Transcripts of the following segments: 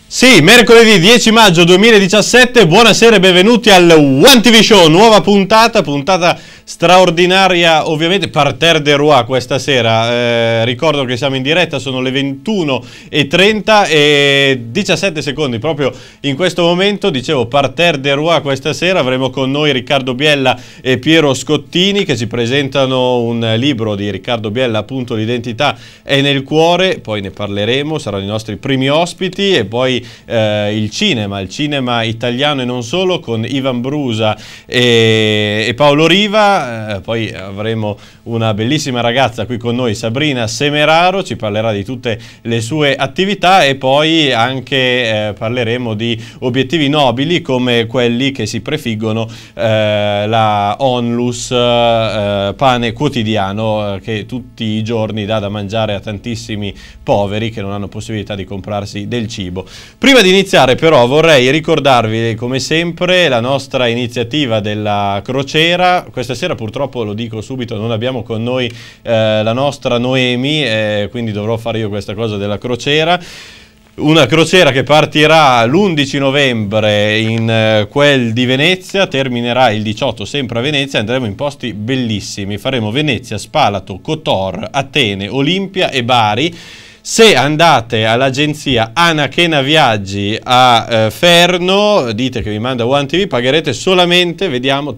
Sì, mercoledì 10 maggio 2017, buonasera e benvenuti al One TV Show, nuova puntata straordinaria, ovviamente Parterre des Rois questa sera. Ricordo che siamo in diretta, sono le 21:30 e 17 secondi proprio in questo momento. Dicevo Parterre des Rois questa sera, avremo con noi Riccardo Biella e Piero Scottini che ci presentano un libro di Riccardo Biella, appunto L'identità è nel cuore, poi ne parleremo, saranno i nostri primi ospiti, e poi il cinema italiano e non solo, con Ivan Brusa e Paolo Riva. Poi avremo una bellissima ragazza qui con noi, Sabrina Semeraro, ci parlerà di tutte le sue attività, e poi anche parleremo di obiettivi nobili come quelli che si prefiggono la Onlus Pane Quotidiano, che tutti i giorni dà da mangiare a tantissimi poveri che non hanno possibilità di comprarsi del cibo. Prima di iniziare però vorrei ricordarvi come sempre la nostra iniziativa della crociera. Questa sera purtroppo, lo dico subito, non abbiamo con noi la nostra Noemi, quindi dovrò fare io questa cosa della crociera. Una crociera che partirà l'11 novembre in quel di Venezia, terminerà il 18 sempre a Venezia, andremo in posti bellissimi, faremo Venezia, Spalato, Kotor, Atene, Olimpia e Bari. Se andate all'agenzia Anachena Viaggi a Ferno, dite che vi manda One TV, pagherete solamente, vediamo,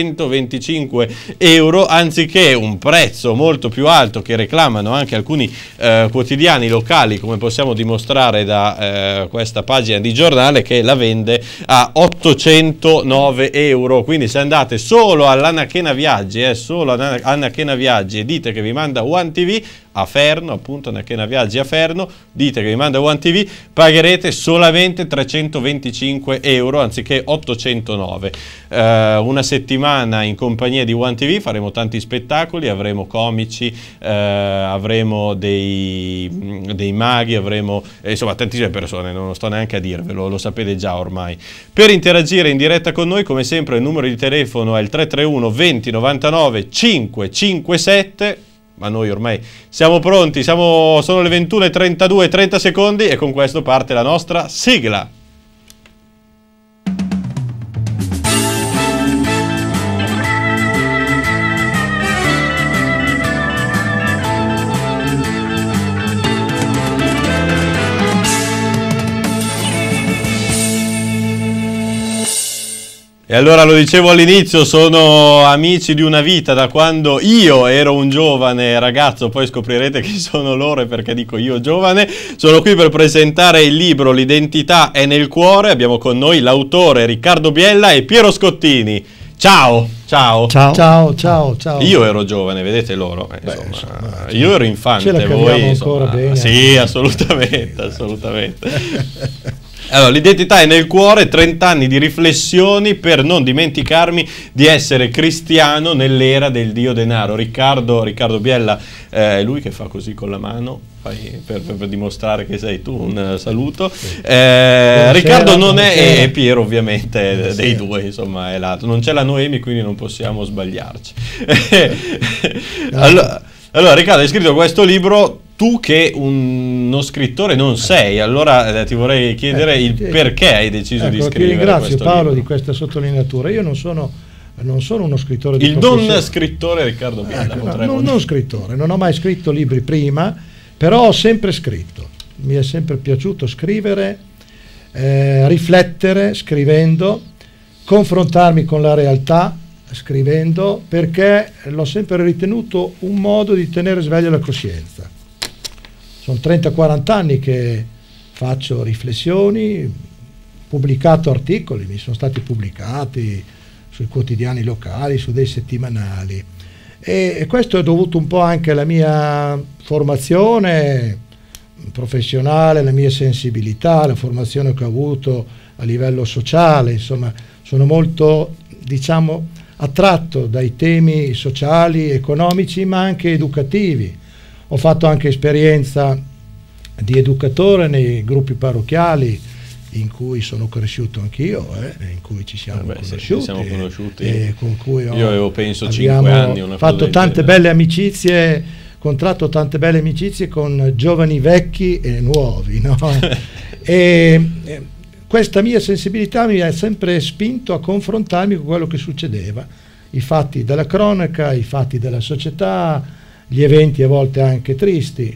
325 euro, anziché un prezzo molto più alto che reclamano anche alcuni quotidiani locali, come possiamo dimostrare da questa pagina di giornale che la vende a 809 euro. Quindi se andate solo all'Anachena Viaggi, solo all'Anachena Viaggi, e dite che vi manda One TV a Ferno, appunto Anachena Viaggi a Ferno, dite che vi manda One TV, pagherete solamente 325 euro anziché 809. Una settimana in compagnia di One TV, faremo tanti spettacoli, avremo comici, avremo dei maghi, avremo insomma tantissime persone, non sto neanche a dirvelo, lo sapete già ormai. Per interagire in diretta con noi, come sempre, il numero di telefono è il 331 20 99 557. Ma noi ormai siamo pronti, sono le 21:32, 30 secondi, e con questo parte la nostra sigla. E allora, lo dicevo all'inizio, sono amici di una vita da quando io ero un giovane ragazzo, poi scoprirete chi sono loro perché dico io giovane. Sono qui per presentare il libro L'identità è nel cuore. Abbiamo con noi l'autore Riccardo Biella e Piero Scottini. Ciao, ciao. Ciao. Ciao, ciao, ciao. Io ero giovane, vedete loro. Insomma, io ero infante, ce la voi ancora bene. Sì, assolutamente, assolutamente. Allora, l'identità è nel cuore, 30 anni di riflessioni per non dimenticarmi di essere cristiano nell'era del dio denaro. Riccardo Biella, è lui che fa così con la mano, per dimostrare che sei tu, un saluto. Riccardo non è, e Piero ovviamente dei due, insomma, è l'altro. Non c'è la Noemi, quindi non possiamo sbagliarci. Allora, Riccardo, hai scritto questo libro. Tu che uno scrittore non sei, allora ti vorrei chiedere il perché hai deciso di scrivere. Ti ringrazio, Paolo, libro. Di questa sottolineatura. Io non sono uno scrittore di il non scrittore Riccardo Biella. Non scrittore, non ho mai scritto libri prima, però ho sempre scritto. Mi è sempre piaciuto scrivere, riflettere scrivendo, confrontarmi con la realtà scrivendo, perché l'ho sempre ritenuto un modo di tenere sveglia la coscienza. Sono 30-40 anni che faccio riflessioni, pubblicato articoli, mi sono stati pubblicati sui quotidiani locali, su dei settimanali, e questo è dovuto un po' anche alla mia formazione professionale, alla mia sensibilità, la formazione che ho avuto a livello sociale. Insomma, sono molto, diciamo, attratto dai temi sociali, economici, ma anche educativi. Ho fatto anche esperienza di educatore nei gruppi parrocchiali in cui sono cresciuto anch'io, in cui ci siamo conosciuti, con cui io avevo penso 5 anni, una fatto tante belle amicizie, contratto tante belle amicizie con giovani, vecchi e nuovi, no? Questa mia sensibilità mi ha sempre spinto a confrontarmi con quello che succedeva, i fatti della cronaca, i fatti della società, gli eventi a volte anche tristi.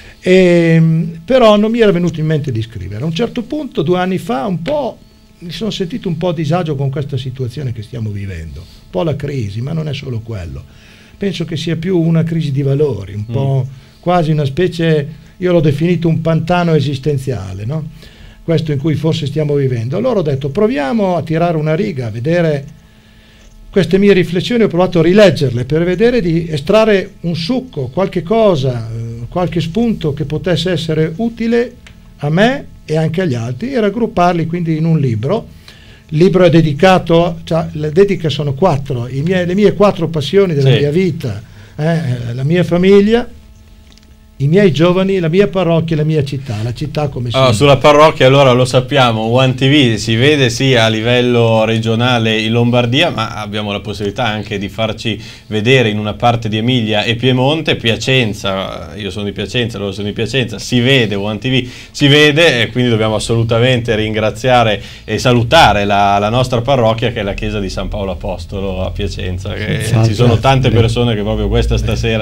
Però non mi era venuto in mente di scrivere. A un certo punto, 2 anni fa, mi sono sentito un po' a disagio con questa situazione che stiamo vivendo, un po' la crisi, ma non è solo quello. Penso che sia più una crisi di valori, un po' quasi una specie, io l'ho definito un pantano esistenziale, no? Questo in cui forse stiamo vivendo. Allora ho detto, proviamo a tirare una riga, a vedere queste mie riflessioni, ho provato a rileggerle per vedere di estrarre un succo, qualche cosa, qualche spunto che potesse essere utile a me e anche agli altri, e raggrupparli quindi in un libro. Il libro è dedicato, cioè, le dediche sono 4, le mie 4 passioni della mia vita, la mia famiglia, i miei giovani, la mia parrocchia e la mia città, la città come sulla parrocchia, allora lo sappiamo, One TV si vede sì a livello regionale in Lombardia, ma abbiamo la possibilità anche di farci vedere in una parte di Emilia e Piemonte, Piacenza, io sono di Piacenza, loro sono di Piacenza, si vede, One TV si vede, e quindi dobbiamo assolutamente ringraziare e salutare la nostra parrocchia, che è la chiesa di San Paolo Apostolo a Piacenza, che ci sono tante persone che proprio questa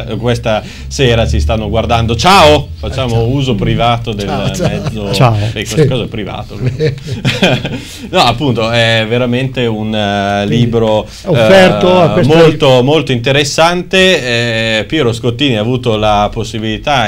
sera ci stanno guardando. Ciao, facciamo uso privato del mezzo. Ciao. Questa cosa è privato. No, appunto, è veramente un libro offerto a molto, molto interessante. Piero Scottini ha avuto la possibilità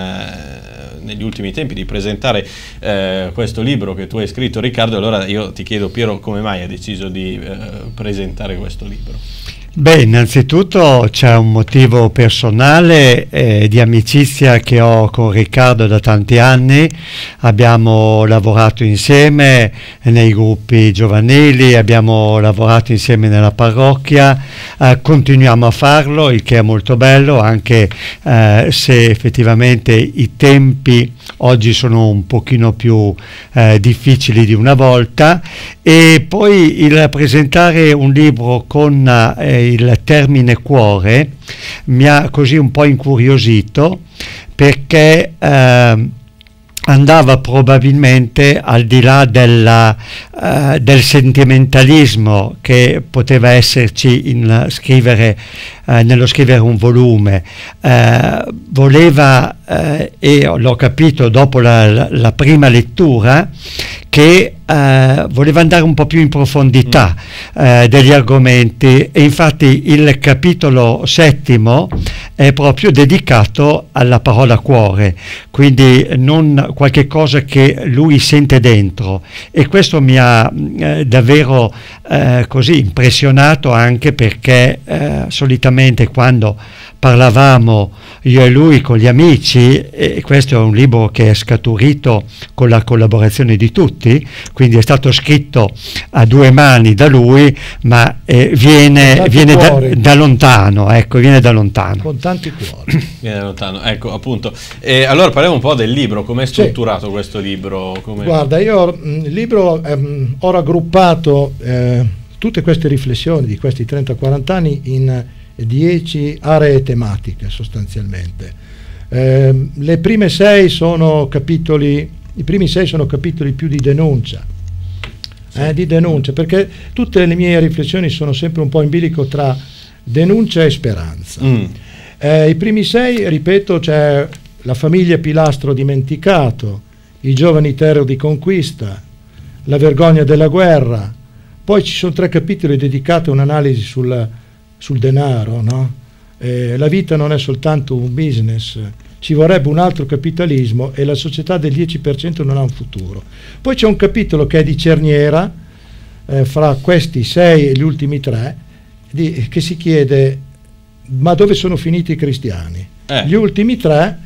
negli ultimi tempi di presentare questo libro che tu hai scritto, Riccardo. Allora io ti chiedo, Piero, come mai hai deciso di presentare questo libro? Beh, innanzitutto c'è un motivo personale di amicizia che ho con Riccardo da tanti anni. Abbiamo lavorato insieme nei gruppi giovanili, abbiamo lavorato insieme nella parrocchia, continuiamo a farlo, il che è molto bello, anche se effettivamente i tempi oggi sono un pochino più difficili di una volta. E poi il presentare un libro con il termine cuore mi ha così un po' incuriosito, perché andava probabilmente al di là del sentimentalismo che poteva esserci nello scrivere un volume. Voleva, e l'ho capito dopo la prima lettura, che voleva andare un po' più in profondità degli argomenti, e infatti il capitolo 7 è proprio dedicato alla parola cuore, quindi non qualche cosa che lui sente dentro, e questo mi ha davvero così impressionato, anche perché solitamente quando parlavamo io e lui con gli amici, e questo è un libro che è scaturito con la collaborazione di tutti, quindi è stato scritto a 2 mani da lui, ma viene da lontano, ecco, viene da lontano. Con tanti cuori. Viene da lontano, ecco, appunto. Allora parliamo un po' del libro, com'è strutturato questo libro? Guarda, io il libro ho raggruppato tutte queste riflessioni di questi 30-40 anni in 10 aree tematiche sostanzialmente. Le prime 6 sono capitoli, i primi 6 sono capitoli più di denuncia, di denuncia, perché tutte le mie riflessioni sono sempre un po' in bilico tra denuncia e speranza. I primi 6, ripeto, c'è la famiglia pilastro dimenticato, i giovani terror di conquista, la vergogna della guerra. Poi ci sono 3 capitoli dedicati a un'analisi sul denaro, no? La vita non è soltanto un business, ci vorrebbe un altro capitalismo, e la società del 10% non ha un futuro. Poi c'è un capitolo che è di cerniera, fra questi 6 e gli ultimi 3, che si chiede: ma dove sono finiti i cristiani? Gli ultimi tre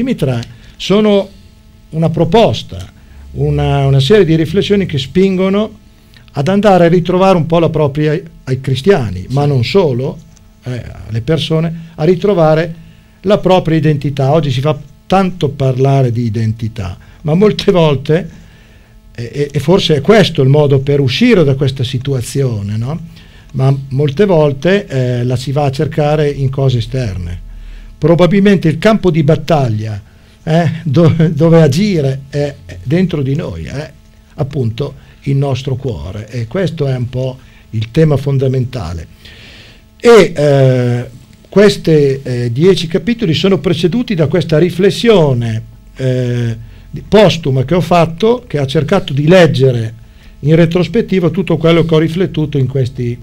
sono una proposta, una serie di riflessioni che spingono ad andare a ritrovare un po' la propria, ai cristiani, ma non solo, alle persone, a ritrovare la propria identità. Oggi si fa tanto parlare di identità, ma molte volte, e forse è questo il modo per uscire da questa situazione, no? Ma molte volte la si va a cercare in cose esterne. Probabilmente il campo di battaglia dove agire è dentro di noi, appunto il nostro cuore, e questo è un po' il tema fondamentale. E questi 10 capitoli sono preceduti da questa riflessione postuma che ho fatto, che ha cercato di leggere in retrospettiva tutto quello che ho riflettuto in questi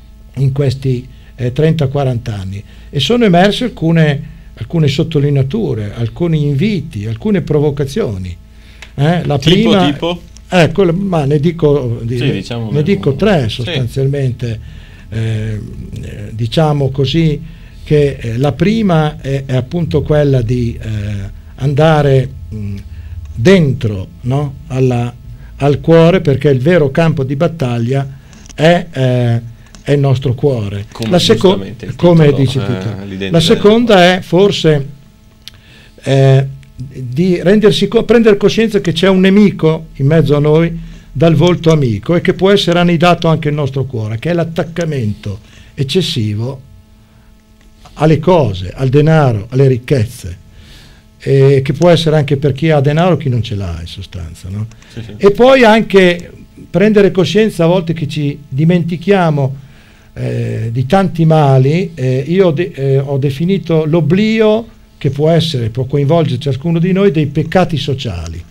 30-40 anni, e sono emerse alcune sottolineature, alcuni inviti, alcune provocazioni. La prima, tipo? Ma ne dico, diciamo, ne dico 3 sostanzialmente. Diciamo così che la prima è appunto quella di andare dentro, no? al cuore, perché il vero campo di battaglia è il nostro cuore. Come dici tu. La seconda è forse di prendere coscienza che c'è un nemico in mezzo a noi dal volto amico, e che può essere annidato anche il nostro cuore, che è l'attaccamento eccessivo alle cose, al denaro, alle ricchezze, che può essere anche per chi ha denaro, chi non ce l'ha in sostanza, no? Sì. E poi anche prendere coscienza a volte che ci dimentichiamo di tanti mali. Io ho definito l'oblio, che può coinvolgere ciascuno di noi, dei peccati sociali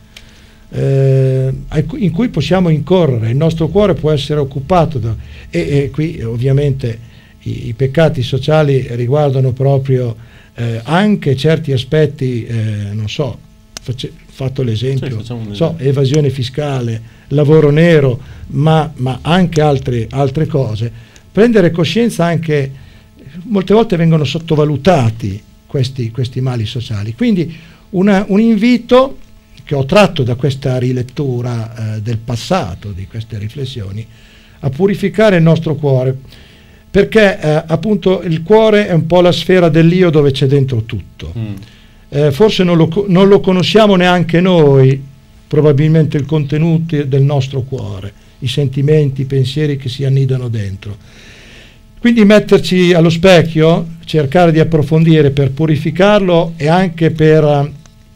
in cui possiamo incorrere. Il nostro cuore può essere occupato e qui ovviamente i peccati sociali riguardano proprio anche certi aspetti, non so, fatto l'esempio, evasione fiscale, lavoro nero, ma anche altre cose. Prendere coscienza anche, molte volte vengono sottovalutati questi mali sociali. Quindi un invito che ho tratto da questa rilettura del passato, di queste riflessioni, a purificare il nostro cuore, perché appunto il cuore è un po' la sfera dell'io dove c'è dentro tutto. Forse non lo conosciamo neanche noi, probabilmente, il contenuto del nostro cuore, i sentimenti, i pensieri che si annidano dentro. Quindi metterci allo specchio, cercare di approfondire per purificarlo e anche per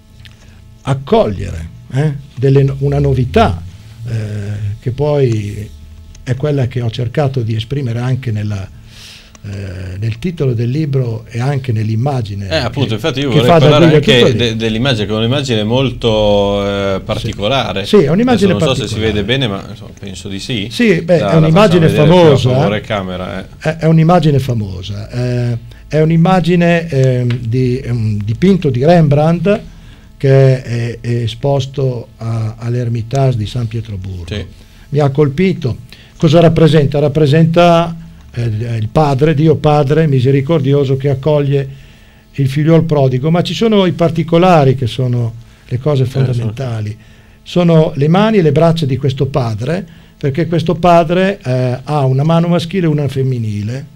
accogliere una novità, che poi è quella che ho cercato di esprimere anche nel titolo del libro e anche nell'immagine. Appunto, infatti io vorrei parlare anche dell'immagine, che è un'immagine molto particolare. Sì, è un'immagine non particolare. So se si vede bene, ma penso di sì. Sì, è un'immagine famosa. È un'immagine famosa. È un'immagine di un dipinto di Rembrandt che è esposto all'Ermitage di San Pietroburgo. Sì. Mi ha colpito. Cosa rappresenta? Rappresenta il padre, Dio Padre misericordioso, che accoglie il figliuol prodigo, ma ci sono i particolari che sono le cose fondamentali. Sono le mani e le braccia di questo padre, perché questo padre ha una mano maschile e una femminile,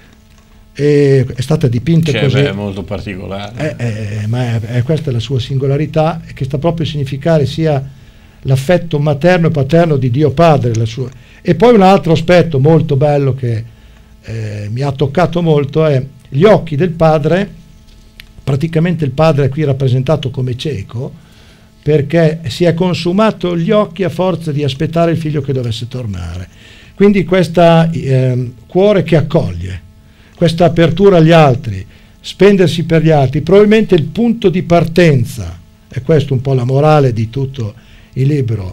e è stata dipinta così. È molto particolare. Ma questa è la sua singolarità, che sta proprio a significare sia l'affetto materno e paterno di Dio Padre. E poi un altro aspetto molto bello che mi ha toccato molto è gli occhi del padre. Praticamente il padre è qui rappresentato come cieco, perché si è consumato gli occhi a forza di aspettare il figlio che dovesse tornare. Quindi questo cuore che accoglie, questa apertura agli altri, spendersi per gli altri, probabilmente il punto di partenza, e questo un po' la morale di tutto il libro,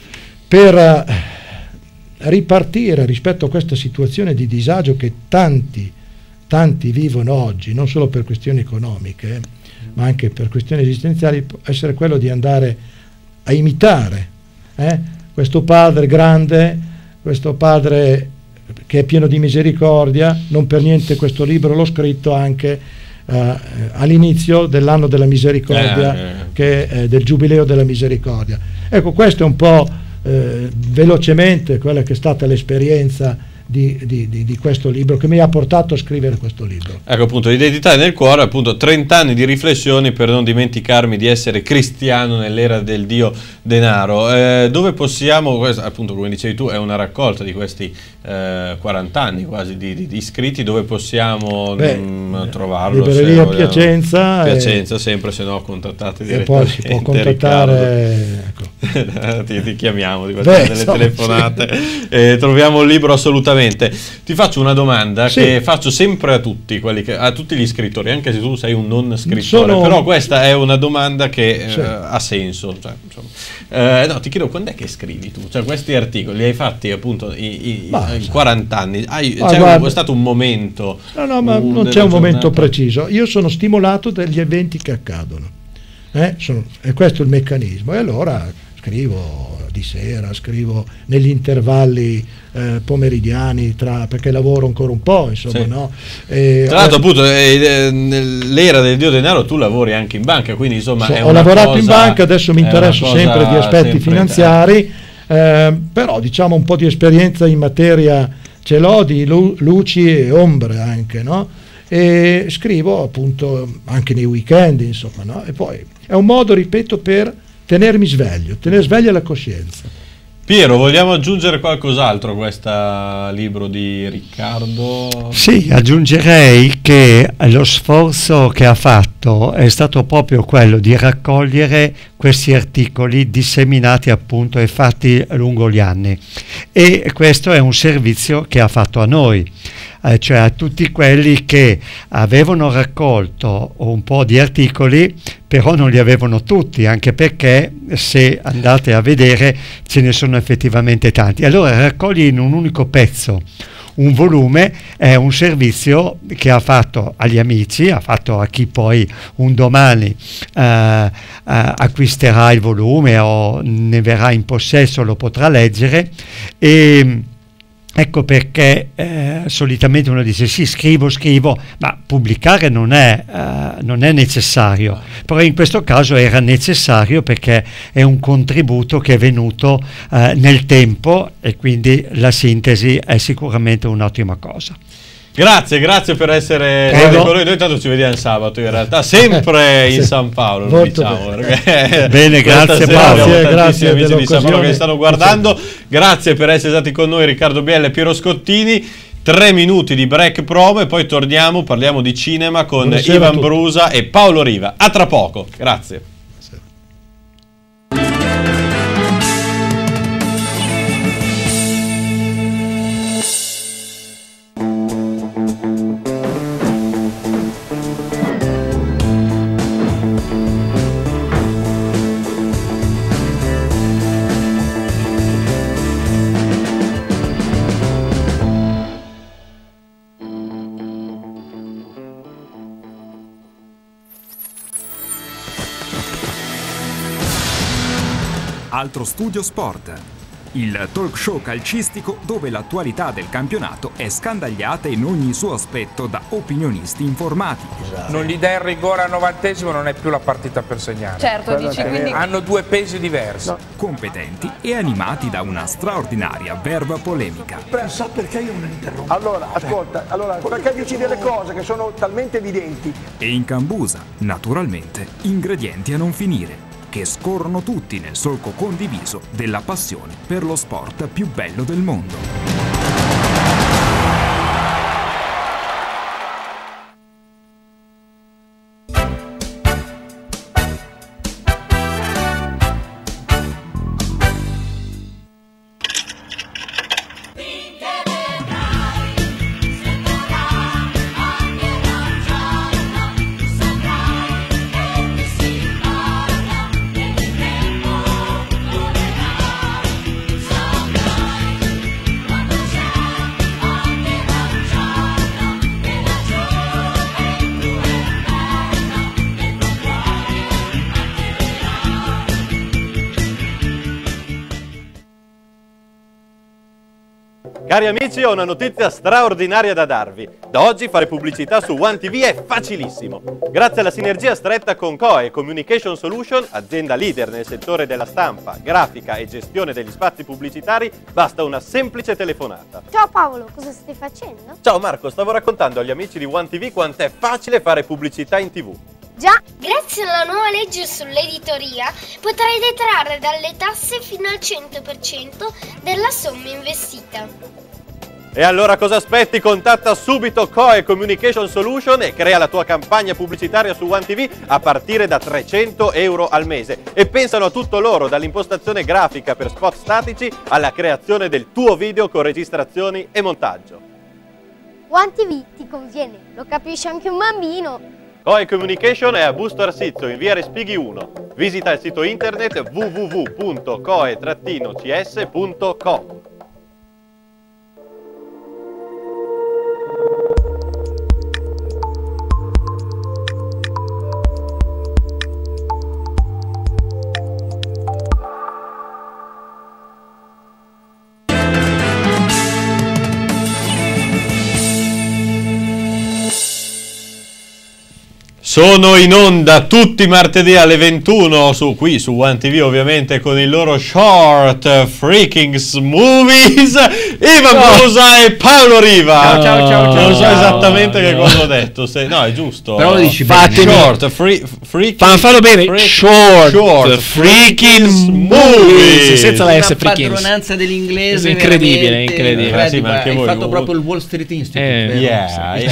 per ripartire rispetto a questa situazione di disagio che tanti vivono oggi, non solo per questioni economiche, ma anche per questioni esistenziali, può essere quello di andare a imitare questo padre grande, questo padre che è pieno di misericordia. Non per niente questo libro l'ho scritto anche all'inizio dell'anno della misericordia, che è del giubileo della misericordia. Ecco, questo è un po' velocemente quella che è stata l'esperienza di questo libro, che mi ha portato a scrivere questo libro. Ecco, appunto, l'identità nel cuore, appunto 30 anni di riflessioni per non dimenticarmi di essere cristiano nell'era del dio denaro. Dove possiamo, appunto come dicevi tu, è una raccolta di questi 40 anni quasi di scritti, dove possiamo trovarlo? Libreria Piacenza. Piacenza sempre, se no contattate direttamente. E poi si può contattare, ecco. ti chiamiamo di queste delle telefonate. Troviamo il libro assolutamente. Ti faccio una domanda che faccio sempre a tutti, a tutti gli scrittori, anche se tu sei un non scrittore, però questa è una domanda che ha senso. Cioè, no, ti chiedo, quando è che scrivi tu? Cioè, questi articoli li hai fatti appunto in 40 anni? È stato un momento? No, ma non c'è un momento preciso. Io sono stimolato dagli eventi che accadono. E questo è il meccanismo. E allora scrivo di sera, scrivo negli intervalli pomeridiani, perché lavoro ancora un po', insomma, no? Tra l'altro, appunto, nell'era del dio denaro tu lavori anche in banca, quindi insomma ho lavorato in banca, adesso mi interesso sempre di aspetti finanziari, però diciamo un po' di esperienza in materia ce l'ho, di luci e ombre anche, no? E scrivo appunto anche nei weekend, insomma, no? E poi è un modo, ripeto, per tenere sveglia la coscienza. Piero, vogliamo aggiungere qualcos'altro a questo libro di Riccardo? Sì, aggiungerei che lo sforzo che ha fatto è stato proprio quello di raccogliere questi articoli disseminati appunto e fatti lungo gli anni, e questo è un servizio che ha fatto a noi, cioè a tutti quelli che avevano raccolto un po' di articoli, però non li avevano tutti, anche perché se andate a vedere ce ne sono effettivamente tanti. Allora raccogli in un unico pezzo un volume, è un servizio che ha fatto agli amici, ha fatto a chi poi un domani acquisterà il volume o ne verrà in possesso, lo potrà leggere. E ecco perché solitamente uno dice sì, scrivo, ma pubblicare non è necessario, però in questo caso era necessario perché è un contributo che è venuto nel tempo, e quindi la sintesi è sicuramente un'ottima cosa. Grazie per essere con noi. Noi tanto ci vediamo il sabato, in realtà sempre in San Paolo, diciamo. Bene, grazie Paolo. Grazie amici di San Paolo che stanno guardando. Grazie per essere stati con noi Riccardo Biella e Piero Scottini. 3 minuti di break promo e poi torniamo, parliamo di cinema con Ivan Brusa e Paolo Riva. A tra poco. Grazie. Altro Studio Sport, il talk show calcistico dove l'attualità del campionato è scandagliata in ogni suo aspetto da opinionisti informati. Non gli dai il rigore al 90°, non è più la partita per segnare. Certo, dici, quindi hanno due pesi diversi. No. Competenti e animati da una straordinaria verba polemica. Sa perché io non interrompo? Allora, ascolta, perché dici delle cose che sono talmente evidenti. E in cambusa, naturalmente, ingredienti a non finire, che scorrono tutti nel solco condiviso della passione per lo sport più bello del mondo. Cari amici, ho una notizia straordinaria da darvi. Da oggi fare pubblicità su One TV è facilissimo. Grazie alla sinergia stretta con COE Communication Solution, azienda leader nel settore della stampa, grafica e gestione degli spazi pubblicitari, basta una semplice telefonata. Ciao Paolo, cosa stai facendo? Ciao Marco, stavo raccontando agli amici di One TV quanto è facile fare pubblicità in TV. Già, grazie alla nuova legge sull'editoria potrai detrarre dalle tasse fino al 100% della somma investita. E allora cosa aspetti? Contatta subito COE Communication Solution e crea la tua campagna pubblicitaria su One TV a partire da 300 euro al mese. E pensano a tutto loro, dall'impostazione grafica per spot statici alla creazione del tuo video con registrazioni e montaggio. One TV ti conviene, lo capisce anche un bambino. COE Communication è a Busto Arsizio, in via Respighi 1. Visita il sito internet www.coe-cs.com. Sono in onda tutti i martedì alle 21 qui su One TV, ovviamente, con il loro short Freaking Movies, Ivan Brusa e Paolo Riva. Ciao. Non so esattamente che cosa ho detto, no, è giusto. Però lo dici Fatemi short, fallo bene, short Freaking Movies, senza la S, Freaking. La padronanza dell'inglese è incredibile, incredibile. Sì, ma hai fatto proprio il Wall Street Institute. Il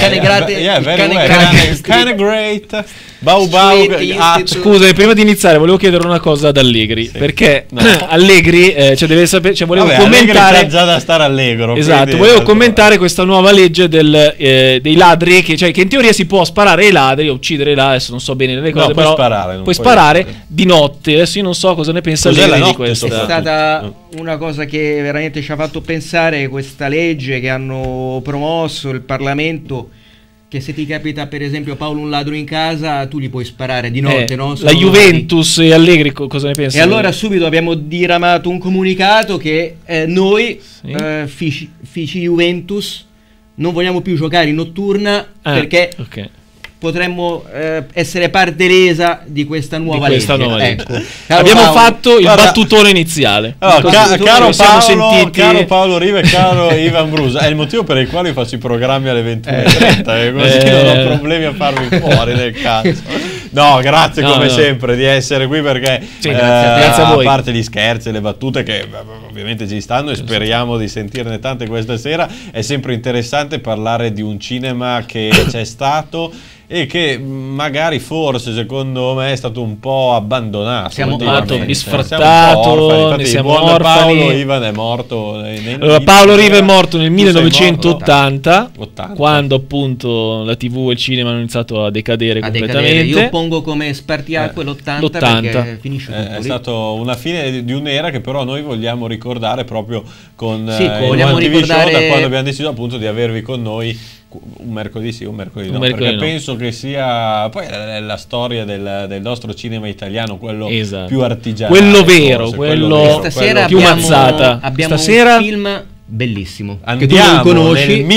cane great. Bau. Scusa, prima di iniziare volevo chiedere una cosa ad Allegri, perché Allegri deve sapere, volevo commentare. Allegri già da stare allegro. Esatto, volevo commentare questa nuova legge dei ladri, che in teoria si può sparare ai ladri, uccidere i ladri, adesso non so bene le cose, però puoi sparare di notte. Adesso io non so cosa ne pensa Allegri di questa. È stata una cosa che veramente ci ha fatto pensare, questa legge che hanno promosso il Parlamento, che se ti capita per esempio Paolo un ladro in casa, tu gli puoi sparare di notte, no? La Juventus e Allegri cosa ne pensa? E allora subito abbiamo diramato un comunicato che noi Fici Juventus non vogliamo più giocare in notturna perché potremmo essere parte lesa di questa nuova legge. Ecco. Abbiamo fatto il battutone iniziale. Caro Paolo Riva e caro Ivan Brusa, è il motivo per il quale io faccio i programmi alle 21:30, così non ho problemi a farmi fuori nel cazzo. No, grazie come sempre di essere qui, perché grazie a voi. A parte gli scherzi e le battute che ovviamente ci stanno e speriamo di sentirne tante questa sera, è sempre interessante parlare di un cinema che c'è stato e che magari forse secondo me è stato un po' abbandonato, sfrattato, siamo orfani. Paolo Ivan è morto Paolo Riva è morto nel 1980, quando appunto la TV e il cinema hanno iniziato a decadere completamente. Io pongo come spartiacque l'80 perché finisce tutto è stato una fine di un'era che però noi vogliamo ricordare proprio con vogliamo ricordare da quando abbiamo deciso appunto di avervi con noi un mercoledì sì, un mercoledì no, perché penso che sia poi la storia del nostro cinema italiano, quello più artigianale, quello vero, quello stasera più mazzata. Abbiamo stasera un film bellissimo che tu non conosci, nel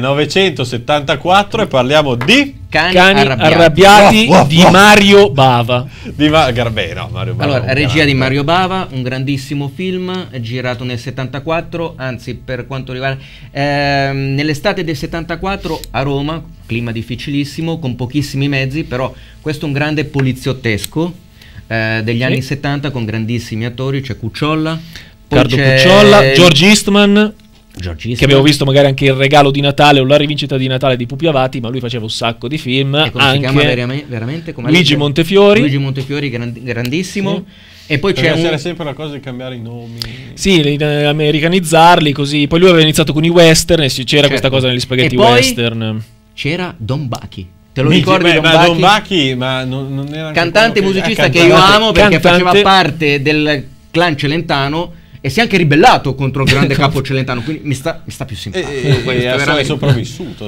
1974, e parliamo di Cani arrabbiati di Mario Bava. Mario Bava. Allora, regia di Mario Bava, un grandissimo film girato nel 74, anzi per quanto riguarda nell'estate del 74 a Roma, clima difficilissimo con pochissimi mezzi, però questo è un grande poliziottesco degli anni 70 con grandissimi attori, c'è Cucciolla, Riccardo Cucciolla, George Eastman, che abbiamo visto magari anche il regalo di Natale o la rivincita di Natale di Pupi Avati, ma lui faceva un sacco di film. Anche si chiama veramente come Luigi Montefiori, grandissimo. E poi c'era sempre la cosa di cambiare i nomi, americanizzarli così. Poi lui aveva iniziato con i western, c'era questa cosa negli spaghetti western. C'era Don Bacchi. Te lo ricordi? Don Bacchi, ma non era cantante musicista che io amo perché faceva parte del clan Celentano e si è anche ribellato contro il grande capo Celentano, quindi mi sta più simpatico. È sopravvissuto,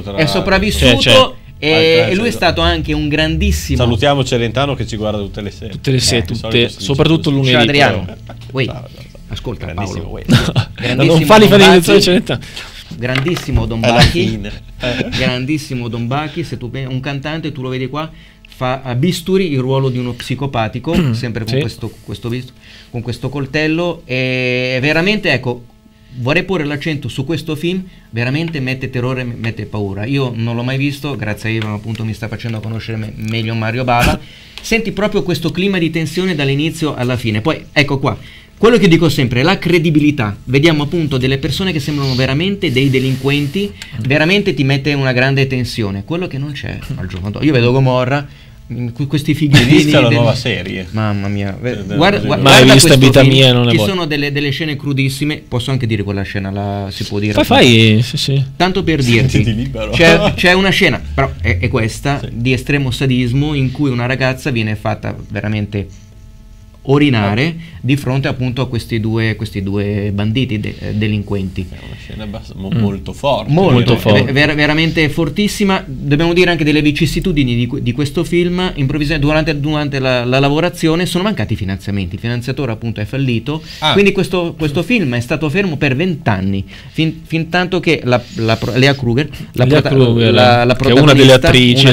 e lui è stato anche un grandissimo. Salutiamo Celentano che ci guarda tutte le sere, soprattutto lunedì. Ciao Adriano. Ascolta, grandissimo Paolo. Non fa l'imitazione Celentano. grandissimo Don Bacchi, grandissimo Don Bacchi, se tu un cantante, tu lo vedi qua, fa a bisturi il ruolo di uno psicopatico, sempre con con questo coltello, e veramente, ecco, vorrei porre l'accento su questo film, veramente mette terrore, mette paura. Io non l'ho mai visto, grazie a Ivan appunto mi sta facendo conoscere meglio Mario Bava. Senti proprio questo clima di tensione dall'inizio alla fine. Poi ecco qua, quello che dico sempre, la credibilità. Vediamo appunto delle persone che sembrano veramente dei delinquenti, veramente ti mette una grande tensione, quello che non c'è al giorno d'oggi. Io vedo Gomorra, questi fighettini, la nuova serie, mamma mia, guarda mai vista in vita mia, non ci sono delle scene crudissime, posso anche dire quella scena, la si può dire, sì. Tanto per dirti, c'è una scena, però è questa, di estremo sadismo, in cui una ragazza viene fatta veramente orinare di fronte appunto a questi due banditi delinquenti. È una scena molto forte, molto forte, veramente fortissima. Dobbiamo dire anche delle vicissitudini di questo film. Improvvisamente durante la lavorazione sono mancati i finanziamenti, il finanziatore appunto è fallito, quindi questo film è stato fermo per 20 anni, fin tanto che Lea Kruger, la protagonista, che è una delle attrici,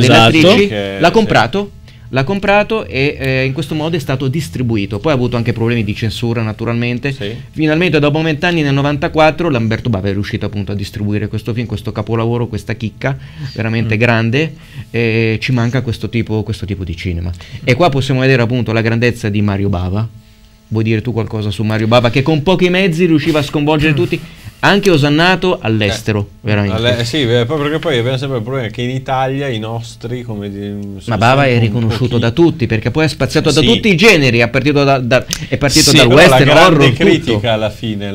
l'ha comprato e in questo modo è stato distribuito. Poi ha avuto anche problemi di censura, naturalmente. Finalmente dopo 20 anni, nel 94, Lamberto Bava è riuscito appunto a distribuire questo film, questo capolavoro, questa chicca veramente grande, e ci manca questo tipo di cinema. E qua possiamo vedere appunto la grandezza di Mario Bava. Vuoi dire tu qualcosa su Mario Bava, che con pochi mezzi riusciva a sconvolgere tutti, anche osannato all'estero, veramente. Sì, proprio perché poi abbiamo sempre il problema che in Italia i nostri, ma Bava è riconosciuto da tutti, perché poi è spaziato da tutti i generi, è partito dal western, la grande horror, critica tutto. alla fine,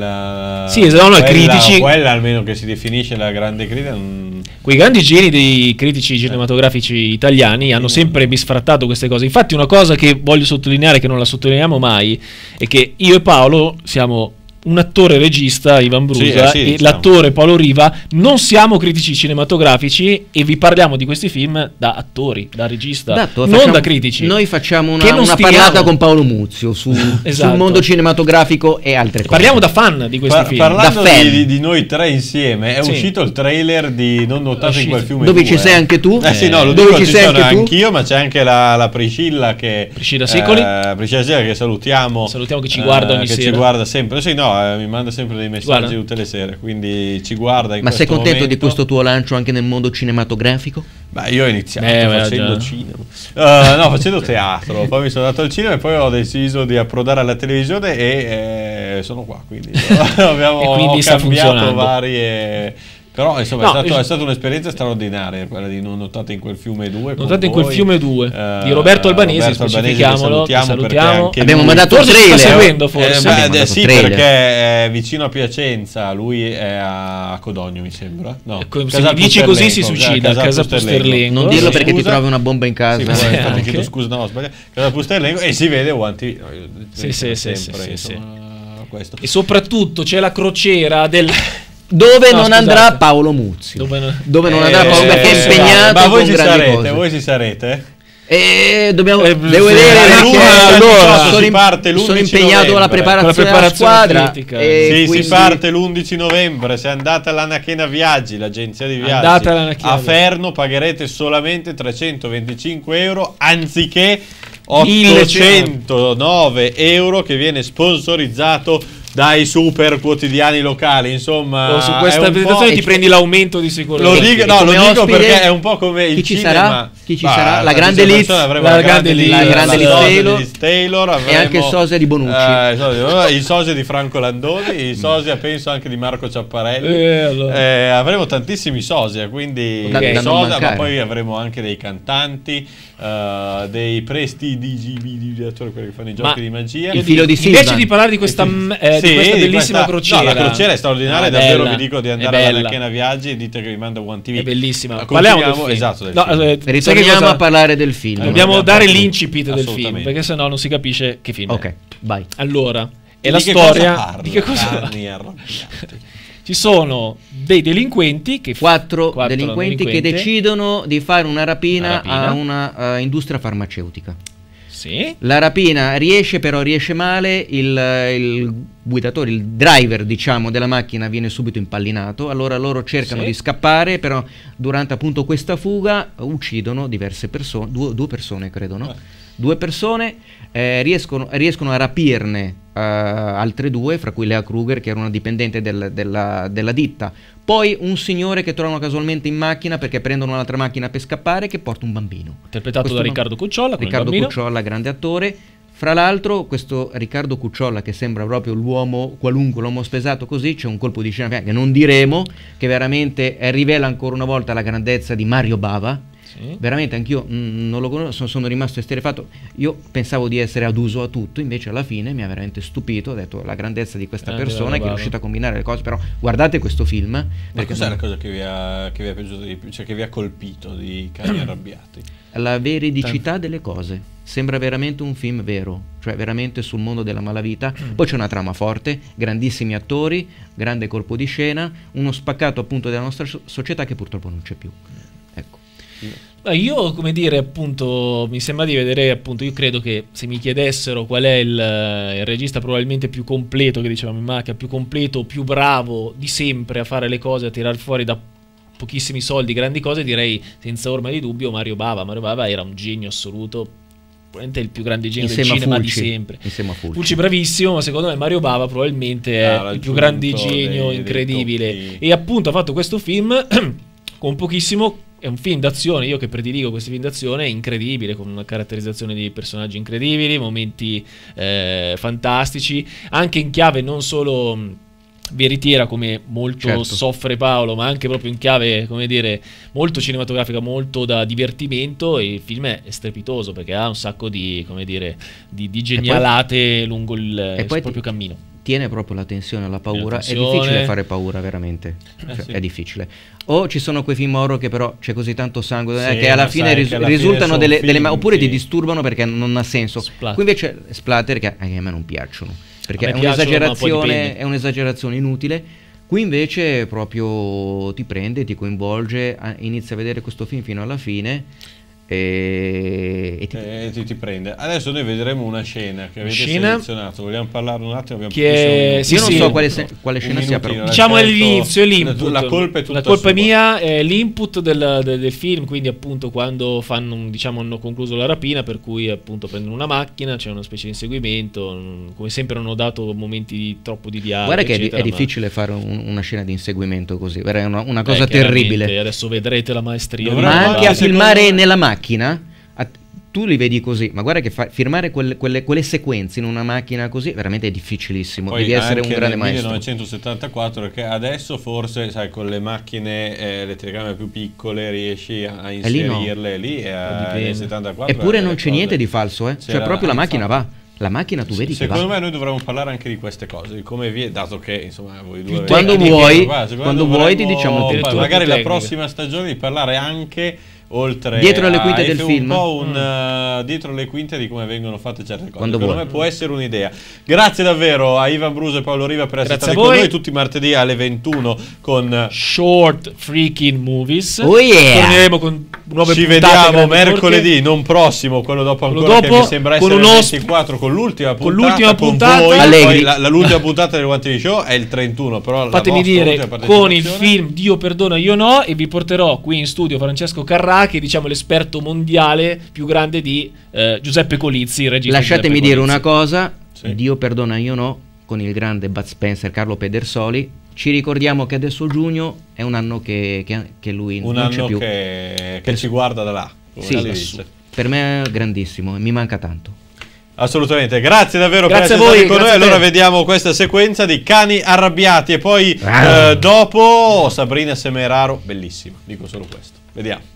critici, quella almeno che si definisce la grande critica. Quei grandi geni dei critici cinematografici italiani hanno sempre bisfrattato queste cose. Infatti una cosa che voglio sottolineare, che non la sottolineiamo mai, è che io e Paolo siamo un attore regista, Ivan Brusa, e l'attore Paolo Riva, non siamo critici cinematografici e vi parliamo di questi film da attori, da regista, non da critici. Noi facciamo una parlata con Paolo Muzio sul mondo cinematografico e altre cose. Parliamo da fan di questi film. Parlando di noi tre insieme, è uscito il trailer di Non notato in quel fiume. Dove ci sei anche tu? Lo dico, ci sono anch'io, ma c'è anche la Priscilla Sicoli, che salutiamo, che ci guarda ogni sera. Ci guarda sempre. Mi manda sempre dei messaggi tutte le sere, quindi ci guarda. Ma sei contento di questo tuo lancio anche nel mondo cinematografico? Beh, io ho iniziato facendo cinema, facendo teatro, poi mi sono andato al cinema e poi ho deciso di approdare alla televisione e sono qua, quindi ho cambiato varie. Però insomma è stata un'esperienza straordinaria quella di Non notate in quel fiume 2. Notate in quel fiume 2 di Roberto Albanesi, specifichiamolo, salutiamo. Abbiamo mandato il trailer. Sta seguendo forse. Sì, perché è vicino a Piacenza, lui è a Codogno, mi sembra. No, se mi dici così si suicida, Casa Pusterlengo. Non dirlo perché ti trovi una bomba in casa. Scusa, no, Casa Pusterlengo, e si vede One TV. Sì. E soprattutto c'è la crociera del... Dove non andrà Paolo Muzio, dove non andrà Paolo, perché è impegnato. Ma voi ci sarete? Devo vedere, sono impegnato alla preparazione della squadra. Si parte l'11 novembre. Se andate all'Anachena Viaggi, l'agenzia di viaggi, a Ferno, pagherete solamente 325 euro anziché 809 euro, che viene sponsorizzato dai super quotidiani locali. Insomma, su questa presentazione ti prendi l'aumento di sicuro. Lo dico perché è un po' come il cinema. Chi ci sarà? La grande Liz, la grande Liz Taylor, e anche il sosia di Bonucci, il sosia di Franco Landoni, il sosia penso anche di Marco Ciapparelli. Avremo tantissimi sosia, quindi ma poi avremo anche dei cantanti, dei prestidigiatori, quelli che fanno i giochi di magia. Il figlio di Silvan. Invece di parlare di questa bellissima crociera, la crociera è straordinaria, davvero vi dico di andare all'Anachena Viaggi e dite che vi manda One TV. È bellissima. Parliamo del film. Ritorniamo a parlare del film. Dobbiamo dare l'incipit del film, perché sennò non si capisce che film è. Vai. Allora, è la storia di che cosa ci sono dei delinquenti quattro delinquenti che decidono di fare una rapina a una industria farmaceutica. Sì. La rapina riesce, però riesce male, il guidatore, il driver diciamo della macchina viene subito impallinato, allora loro cercano di scappare, però durante appunto questa fuga uccidono diverse persone, due persone credo, no? 2 persone, riescono a rapirne altre 2, fra cui Lea Kruger, che era una dipendente della ditta, poi un signore che trovano casualmente in macchina perché prendono un'altra macchina per scappare, che porta un bambino. Interpretato da Riccardo Cucciolla. Riccardo Cucciolla, grande attore. Fra l'altro questo Riccardo Cucciolla, che sembra proprio l'uomo qualunque, l'uomo spesato così, c'è un colpo di scena che non diremo, che veramente rivela ancora una volta la grandezza di Mario Bava. Veramente anch'io non lo conosco, sono rimasto esterrefatto. Io pensavo di essere aduso a tutto, invece alla fine mi ha veramente stupito. Ho detto la grandezza di questa persona che è riuscita a combinare le cose. Però guardate questo film. Ma cos'è la cosa che vi è piaciuta di più, cioè che vi ha colpito di Cani Arrabbiati? La veridicità delle cose. Sembra veramente un film vero, cioè veramente sul mondo della malavita. Poi c'è una trama forte, grandissimi attori, grande colpo di scena, uno spaccato appunto della nostra società che purtroppo non c'è più. Ecco. Io, come dire, appunto, mi sembra di vedere, appunto, io credo che se mi chiedessero qual è il regista probabilmente più completo, che dicevamo in macchina, più completo, più bravo di sempre a fare le cose, a tirar fuori da pochissimi soldi grandi cose, direi senza orma di dubbio Mario Bava. Mario Bava era un genio assoluto, probabilmente il più grande genio del cinema di sempre. Insieme a Fulci. Fulci bravissimo, ma secondo me Mario Bava probabilmente è il più grande genio, incredibile. E appunto ha fatto questo film con pochissimo. È un film d'azione, io che prediligo questi film d'azione, è incredibile, con una caratterizzazione di personaggi incredibili, momenti fantastici, anche in chiave non solo veritiera come molto soffre Paolo, ma anche proprio in chiave, come dire, molto cinematografica, molto da divertimento. E il film è strepitoso perché ha un sacco di, come dire, di genialate lungo il proprio cammino. Tiene proprio la tensione, la paura. È difficile fare paura, veramente. È difficile. O ci sono quei film horror che però c'è così tanto sangue che alla fine risultano delle oppure ti disturbano perché non ha senso. Qui invece splatter che a me non piacciono, perché è un'esagerazione inutile. Qui invece proprio ti prende, ti coinvolge, inizi a vedere questo film fino alla fine. E ti prende. Adesso noi vedremo una scena che avete selezionato. Vogliamo parlare un attimo? Io non so quale scena sia, però diciamo l'inizio, l'input. La colpa è tutta colpa mia, è l'input del film. Quindi appunto quando hanno concluso la rapina, per cui appunto prendono una macchina, c'è una specie di inseguimento. Come sempre non ho dato momenti troppo di dialogo. Guarda che è difficile fare una scena di inseguimento così, è una cosa terribile. Adesso vedrete la maestria. Ma anche a filmare nella macchina, tu li vedi così, ma guarda che firmare quelle sequenze in una macchina così veramente è difficilissimo. Poi devi essere un grande maestro. maestro. 1974, perché adesso forse sai con le macchine le telecamere più piccole riesci a inserirle lì nel 74. Eppure non c'è niente di falso, cioè proprio la macchina va. La macchina tu vedi che va. Secondo me noi dovremmo parlare anche di queste cose, di come dato che insomma voi due quando vuoi ti diciamo magari la prossima stagione di parlare anche oltre dietro le quinte del film, un po' dietro le quinte di come vengono fatte certe cose. Secondo me può essere un'idea. Grazie davvero a Ivan Bruso e Paolo Riva per essere stati con noi tutti martedì alle 21 con Short Freaking Movies. Torneremo con nuove Ci vediamo mercoledì, non prossimo, quello dopo ancora, che mi sembra essere il 24 con l'ultima puntata voi. L'ultima puntata del One TV Show è il 31, però fatemi dire con il film Dio perdona io no, e vi porterò qui in studio Francesco Carrà, che è diciamo l'esperto mondiale più grande di Giuseppe Colizzi, il regista. Lasciatemi dire una cosa, Dio perdona io no, con il grande Bud Spencer, Carlo Pedersoli. Ci ricordiamo che adesso giugno è un anno che lui non c'è più, che ci guarda da là, per me è grandissimo e mi manca tanto. Assolutamente, grazie davvero per essere stati con noi. Allora vediamo questa sequenza di Cani Arrabbiati e poi dopo Sabrina Semeraro, bellissima, dico solo questo. Vediamo.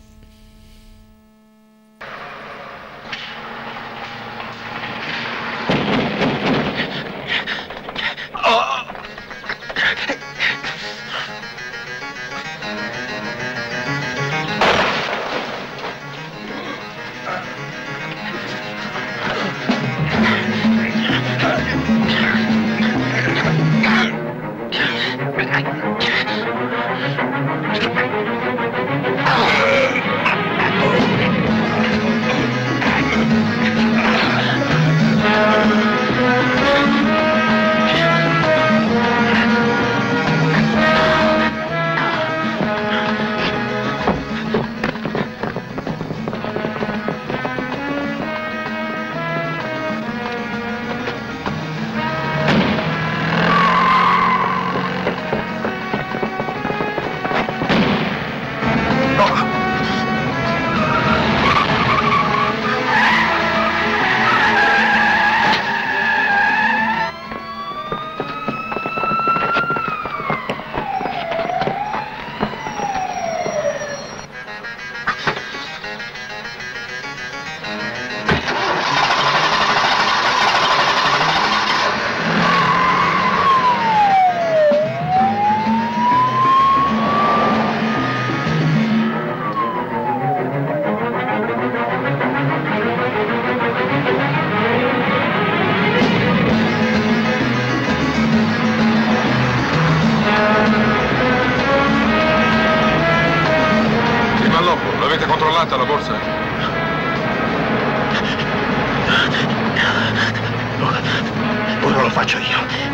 controllata la borsa? Ora lo faccio io.